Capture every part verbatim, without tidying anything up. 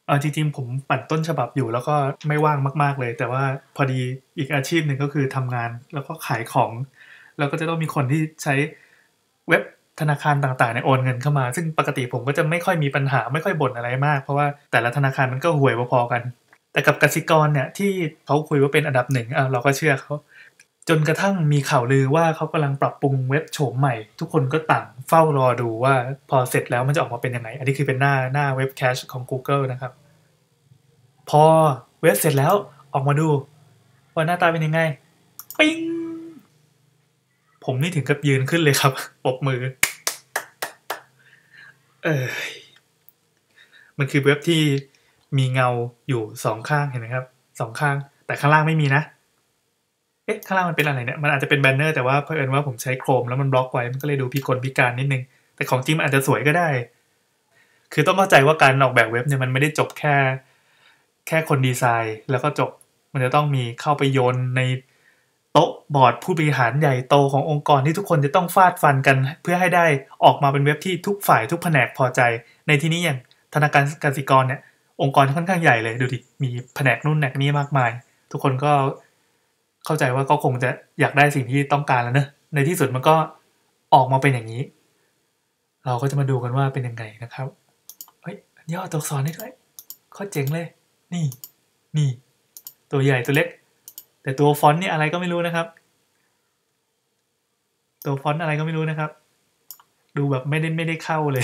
เออจริงๆผมปั่นต้นฉบับอยู่แล้วก็ไม่ว่างมากๆเลยแต่ว่าพอดีอีกอาชีพหนึ่งก็คือทำงานแล้วก็ขายของแล้วก็จะต้องมีคนที่ใช้เว็บธนาคารต่างๆเนี่ยโอนเงินเข้ามาซึ่งปกติผมก็จะไม่ค่อยมีปัญหาไม่ค่อยบ่นอะไรมากเพราะว่าแต่ละธนาคารมันก็ห่วยพอๆกันแต่กับกสิกรเนี่ยที่เขาคุยว่าเป็นอันดับหนึ่งอ่ะเราก็เชื่อเขาจนกระทั่งมีข่าวลือว่าเขากำลังปรับปรุงเว็บโฉมใหม่ทุกคนก็ต่างเฝ้ารอดูว่าพอเสร็จแล้วมันจะออกมาเป็นยังไงอันนี้คือเป็นหน้าหน้าเว็บแคชของ Google นะครับ พอเว็บเสร็จแล้วออกมาดูว่าหน้าตาเป็นยังไงปิ๊งผมนี่ถึงกับยืนขึ้นเลยครับปรบมือเออมันคือเว็บที่มีเงาอยู่สองข้างเห็นไหมครับสองข้างแต่ข้างล่างไม่มีนะเอ๊ะข้างล่างมันเป็นอะไรเนี่ยมันอาจจะเป็นแบนเนอร์แต่ว่าเผอิญว่าผมใช้โครมแล้วมันบล็อกไว้มันก็เลยดูพิกลพิการนิดนึงแต่ของจริงมันอาจจะสวยก็ได้คือต้องเข้าใจว่าการออกแบบเว็บเนี่ยมันไม่ได้จบแค่แค่คนดีไซน์แล้วก็จบมันจะต้องมีเข้าไปโยนใน โต๊ะบอร์ดผู้บริหารใหญ่โตขององค์กรที่ทุกคนจะต้องฟาดฟันกันเพื่อให้ได้ออกมาเป็นเว็บที่ทุกฝ่ายทุกแผนกพอใจในที่นี้อย่างธนาคารกสิกรเนี่ยองค์กรค่อนข้างใหญ่เลยดูดิมีแผนกนู่นแผนกนี้มากมายทุกคนก็เข้าใจว่าก็คงจะอยากได้สิ่งที่ต้องการแล้วเนอะในที่สุดมันก็ออกมาเป็นอย่างนี้เราก็จะมาดูกันว่าเป็นยังไงนะครับเฮ้ยย่อตัวอักษรได้ด้วยข้อเจ๋งเลยนี่นี่ตัวใหญ่ตัวเล็กแต่ตัวฟอนต์นี่อะไรก็ไม่รู้นะครับตัวฟอนต์อะไรก็ไม่รู้นะครับดูแบบไม่ได้ไม่ได้เข้าเลย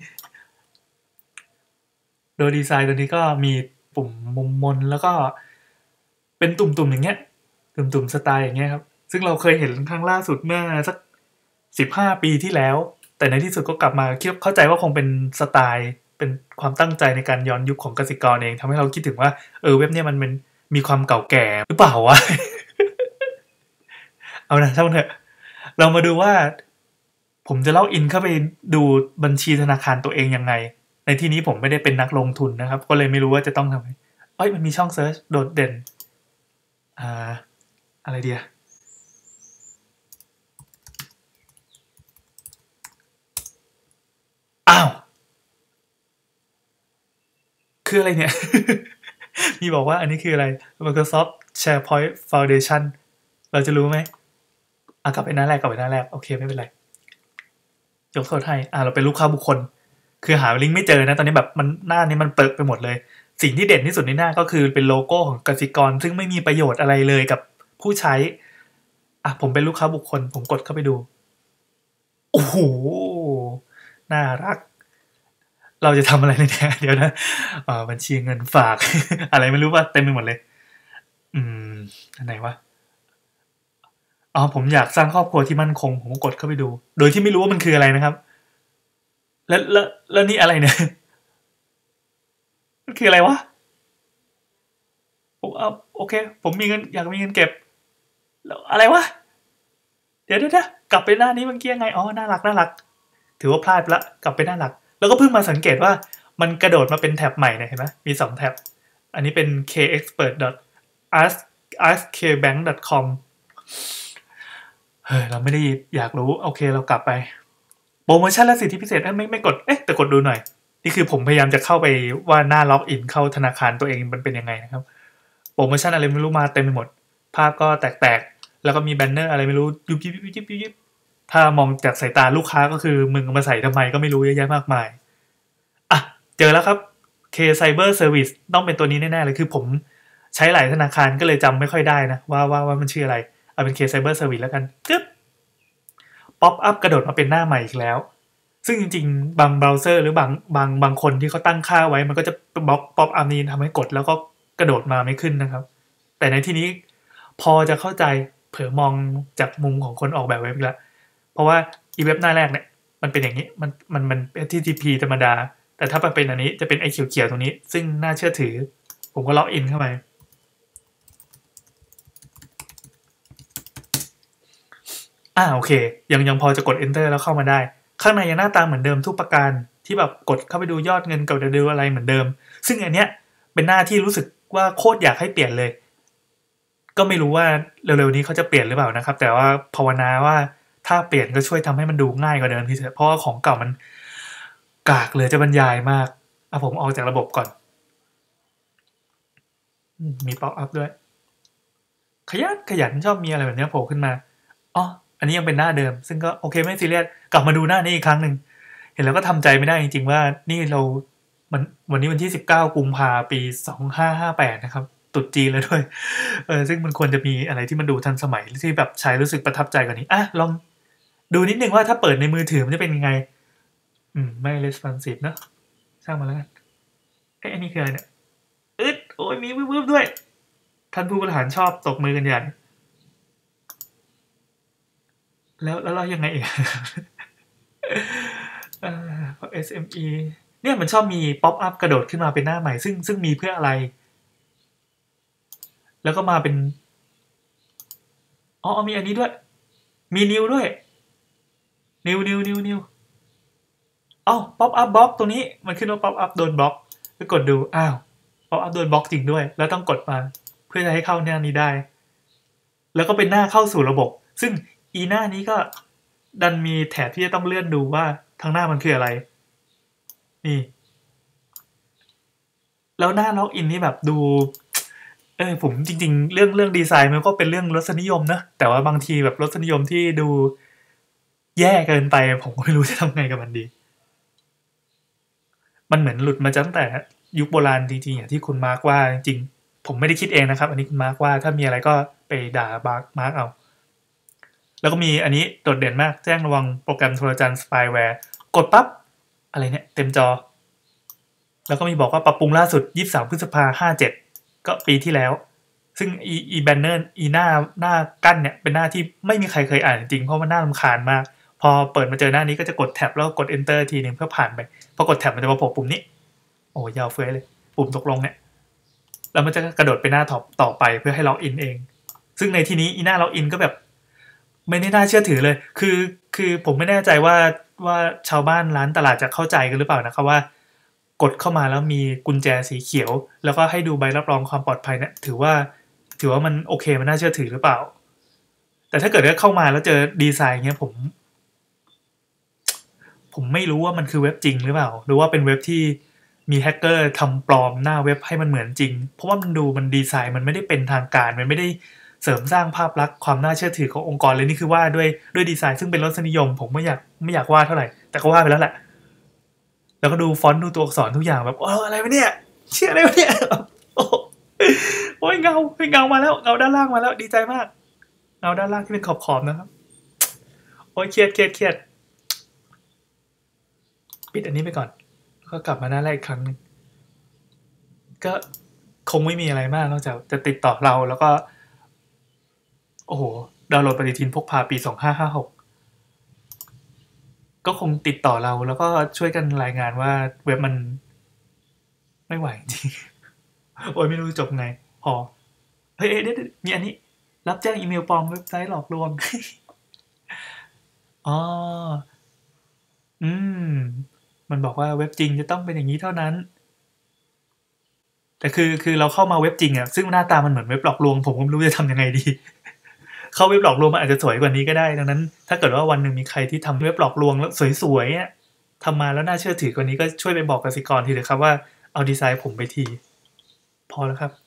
โดยดีไซน์ตัวนี้ก็มีปุ่มมุมมนแล้วก็เป็นตุ่มๆอย่างเงี้ยตุ่มๆสไตล์อย่างเงี้ยครับซึ่งเราเคยเห็นครั้งล่าสุดเมื่อสักสิบห้าปีที่แล้วแต่ในที่สุดก็กลับมาคิดเข้าใจว่าคงเป็นสไตล์เป็นความตั้งใจในการย้อนยุคของกสิกรเองทำให้เราคิดถึงว่าเออเว็บเนี่ยมันเป็นมีความเก่าแก่หรือเปล่าวะ เอานะช่างมันเถอะเรามาดูว่าผมจะล็อกอินเข้าไปดูบัญชีธนาคารตัวเองยังไงในที่นี้ผมไม่ได้เป็นนักลงทุนนะครับก็เลยไม่รู้ว่าจะต้องทำไงเอ้ยมันมีช่องเซิร์ชโดดเด่นอ่าอะไรเดียอ้าวคืออะไรเนี่ย มีบอกว่าอันนี้คืออะไร Microsoft SharePoint Foundation เราจะรู้ไหมอ่ะกลับไปหน้าแรกกลับไปหน้าแรกโอเคไม่เป็นไรยกโทษให้อ่าเราเป็นลูกค้าบุคคล คือหาลิงก์ไม่เจอนะตอนนี้แบบมันหน้านี้มันเปิดไปหมดเลยสิ่งที่เด่นที่สุดในหน้าก็คือเป็นโลโก้ของกสิกรซึ่งไม่มีประโยชน์อะไรเลยกับผู้ใช้อ่ะผมเป็นลูกค้าบุคคลผมกดเข้าไปดูโอ้โหน่ารักเราจะทำอะไรเนี่ยเดี๋ยวนะอ่าบัญชีเงินฝากอะไรไม่รู้ว่าเต็มไปหมดเลยอืมอันไหนวะอ๋อผมอยากสร้างครอบครัวที่มั่นคงผมกดเข้าไปดูโดยที่ไม่รู้ว่ามันคืออะไรนะครับแล้วแล้วแล้วนี่อะไรเนี่ยมันคืออะไรวะผมเอาโอเคผมมีเงินอยากมีเงินเก็บ แล้วอะไรวะเดี๋ยวเดี๋ยวกลับไปหน้านี้เมื่อกี้ยังไงอ๋อน่ารักน่ารักถือว่าพลาดไปละกลับไปหน้าหลักแล้วก็เพิ่งมาสังเกตว่ามันกระโดดมาเป็นแท็บใหม่เนี่ยเห็นไหมมีสองแท็บอันนี้เป็น k expert.askbank.com เฮ้ยเราไม่ได้อยากรู้โอเคเรากลับไปโปรโมชั่นและสิทธิพิเศษไม่ไม่กดเอ๊ะแต่กดดูหน่อยนี่คือผมพยายามจะเข้าไปว่าหน้าล็อกอินเข้าธนาคารตัวเองมันเป็นยังไงนะครับโปรโมชั่นอะไรไม่รู้มาเต็มไปหมดภาพก็แตกๆแล้วก็มีแบนเนอร์อะไรไม่รู้ยุบยิบยิบยิบยิบถ้ามองจากสายตาลูกค้าก็คือมึงเอามาใส่ทำไมก็ไม่รู้เยอะแยะมากมายอ่ะเจอแล้วครับ K Cyber Service ต้องเป็นตัวนี้แน่ๆเลยคือผมใช้หลายธนาคารก็เลยจำไม่ค่อยได้นะว่าว่าว่ามันชื่ออะไรเอาเป็น K Cyber Service แล้วกันกึ๊บป๊อปอัพกระโดดมาเป็นหน้าใหม่อีกแล้วซึ่งจริงๆบางเบราว์เซอร์หรือบางบางบางคนที่เขาตั้งค่าไว้มันก็จะบล็อกป๊อปอัพนี้ทำให้กดแล้วก็กระโดดมาไม่ขึ้นนะครับแต่ในที่นี้พอจะเข้าใจเผลอมองจากมุมของคนออกแบบเว็บแล้วเพราะว่าอีเว็บหน้าแรกเนี่ยมันเป็นอย่างนี้มันมันมัน เอช ที ที พี ธรรมดาแต่ถ้ามันเป็นอันนี้จะเป็นไอ้เขียวๆตรงนี้ซึ่งน่าเชื่อถือผมก็ล็อกอินเข้าไปอ่าโอเคยังยังพอจะกด enter แล้วเข้ามาได้ข้างในยังหน้าตาเหมือนเดิมทุกประการที่แบบกดเข้าไปดูยอดเงินกับดูอะไรเหมือนเดิมซึ่งอันเนี้ยเป็นหน้าที่รู้สึกว่าโคตรอยากให้เปลี่ยนเลยก็ไม่รู้ว่าเร็วๆนี้เขาจะเปลี่ยนหรือเปล่านะครับแต่ว่าภาวนาว่าถ้าเปลี่ยนก็ช่วยทำให้มันดูง่ายกว่าเดิมทีเถอะเพราะว่าของเก่ามันกากเหลือจะบรรยายมากอ่ะผมออกจากระบบก่อนมีป๊อปอัพด้วยขยันขยันชอบมีอะไรแบบนี้โผล่ขึ้นมาอ๋ออันนี้ยังเป็นหน้าเดิมซึ่งก็โอเคไม่ซีเรียสกลับมาดูหน้านี้อีกครั้งหนึ่งเห็นแล้วก็ทำใจไม่ได้จริงๆว่านี่เรามันวันนี้วันที่สิบเก้ากุมภาปีสองห้าห้าแปดนะครับตุดจีนแล้วด้วยเออซึ่งมันควรจะมีอะไรที่มันดูทันสมัยที่แบบใช้รู้สึกประทับใจกว่านี้อ่ะลองดูนิดนึงว่าถ้าเปิดในมือถือมันจะเป็นยังไงอืมไม่ responsive เนอะช่างมาแล้วกันเอ้ยอันนี้คืออะไรเนี่ยอึดโอ้ยมีวืบๆด้วยท่านผู้บริหารชอบตกมือกันใหญ่แล้วแล้วเรายังไงอีก เอ่อ เอส เอ็ม อี เนี่ยมันชอบมีป๊อปอัพกระโดดขึ้นมาเป็นหน้าใหม่ซึ่งซึ่งมีเพื่ออะไรแล้วก็มาเป็นอ๋อมีอันนี้ด้วยมีนิวด้วยนิวนิวนิวนิวอ้าวป๊อปอัพบล็อกตรงนี้มันขึ้นว่าป๊อปอัพโดนบล็อกไปกดดูอ้าวป๊อปอัพโดนบล็อกจริงด้วยแล้วต้องกดมาเพื่อจะให้เข้าหน้านี้ได้แล้วก็เป็นหน้าเข้าสู่ระบบซึ่งอีหน้านี้ก็ดันมีแถบที่จะต้องเลื่อนดูว่าทางหน้ามันคืออะไรนี่แล้วหน้าล็อกอินนี่แบบดูเออผมจริงๆเรื่องเรื่องดีไซน์มันก็เป็นเรื่องรสนิยมนะแต่ว่าบางทีแบบรสนิยมที่ดูแย่เกินไปผมก็ไม่รู้จะทำไงกับมันดีมันเหมือนหลุดมาตั้งแต่ยุคโบราณจริงๆอย่างที่คุณมาร์กว่าจริงๆผมไม่ได้คิดเองนะครับอันนี้คุณมาร์กว่าถ้ามีอะไรก็ไปด่าบาร์กมาร์กเอาแล้วก็มีอันนี้โดดเด่นมากแจ้งระวังโปรแกรมโทรจารสปายแวร์กดปั๊บอะไรเนี่ยเต็มจอแล้วก็มีบอกว่าปรับปรุงล่าสุดยี่สิบสามพฤษภาคมห้าเจ็ดก็ปีที่แล้วซึ่งอีอีแบนเนอร์อีหน้าหน้ากั้นเนี่ยเป็นหน้าที่ไม่มีใครเคยอ่านจริงเพราะมันน่ารำคาญมากพอเปิดมาเจอหน้านี้ก็จะกดแท็บแล้วกด enter ทีนึงเพื่อผ่านไปพอกดแท็บมันจะมาโผล่ปุ่มนี้โอ้ยาวเฟ้ยเลยปุ่มตกลงเนี่ยแล้วมันจะกระโดดไปหน้าท็อปต่อไปเพื่อให้ล็อกอินเองซึ่งในที่นี้อีหน้าล็อกอินก็แบบไม่ได้น่าเชื่อถือเลยคือคือผมไม่แน่ใจว่าว่าชาวบ้านร้านตลาดจะเข้าใจกันหรือเปล่านะครับว่ากดเข้ามาแล้วมีกุญแจสีเขียวแล้วก็ให้ดูใบรับรองความปลอดภัยเนี่ยถือว่าถือว่ามันโอเคมันน่าเชื่อถือหรือเปล่าแต่ถ้าเกิดว่าเข้ามาแล้วเจอดีไซน์เงี้ยผมผมไม่รู้ว่ามันคือเว็บจริงหรือเปล่าหรือว่าเป็นเว็บที่มีแฮกเกอร์ทำปลอมหน้าเว็บให้มันเหมือนจริงเพราะว่ามันดูมันดีไซน์มันไม่ได้เป็นทางการมันไม่ได้เสริมสร้างภาพลักษณ์ความน่าเชื่อถือขององค์กรเลยนี่คือว่าด้วยด้วยดีไซน์ซึ่งเป็นรสนิยมผมไม่อยากไม่อยากว่าเท่าไหร่แต่ก็ว่าไปแล้วแหละแล้วก็ดูฟอนต์ดูตัวอักษรทุกอย่างแบบโอ้อะไรวะเนี่ยเชื่ออะไรวะเนี่ยโอ้ยเงาเงามาแล้วเงาด้านล่างมาแล้วดีใจมากเงาด้านล่างที่เป็นขอบๆนะครับโอ้ยเครียดเครียดเครียดปิดอันนี้ไปก่อนก็กลับมาหน้าแรกอีกครั้งนึงก็คงไม่มีอะไรมากนอกจากจะติดต่อเราแล้วก็โอ้โหดาวน์โหลดปฏิทินพกพาปีสองห้าห้าหกก็คงติดต่อเราแล้วก็ช่วยกันรายงานว่าเว็บมันไม่ไหวจริงโอ้ยไม่รู้จบไงพอเฮ้ยเดี๋ยวมีอันนี้รับแจ้งอีเมลปลอมเว็บไซต์หลอกลวงอ๋ออืมมันบอกว่าเว็บจริงจะต้องเป็นอย่างนี้เท่านั้นแต่คือคือเราเข้ามาเว็บจริงอะซึ่งหน้าตามันเหมือนเว็บหลอกลวงผมก็ไม่รู้จะทำยังไงดีเข้าเว็บหลอกลวงมันอาจจะสวยกว่านี้ก็ได้ดังนั้นถ้าเกิดว่าวันหนึ่งมีใครที่ทำเว็บหลอกลวงแล้วสวยๆอะทำมาแล้วน่าเชื่อถือกว่านี้ก็ช่วยไปบอกกสิกรทีเถอะครับว่าเอาดีไซน์ผมไปทีพอแล้วครับ